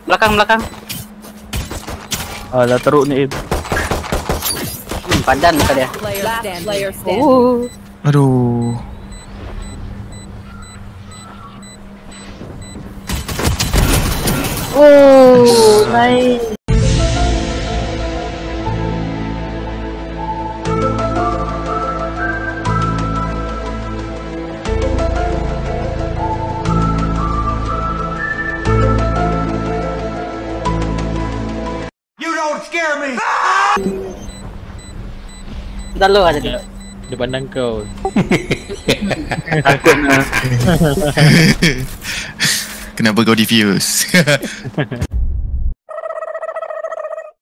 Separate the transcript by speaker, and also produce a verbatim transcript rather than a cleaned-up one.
Speaker 1: Belakang, belakang.
Speaker 2: Alah teruk ni.
Speaker 1: Hmm, padan muka dia.
Speaker 3: Oh.
Speaker 4: Aduh.
Speaker 3: Oh, nice.
Speaker 1: Dah lu ada dia.
Speaker 2: Dia pandang kau.
Speaker 1: Takut nah.
Speaker 4: Kenapa kau diffuse?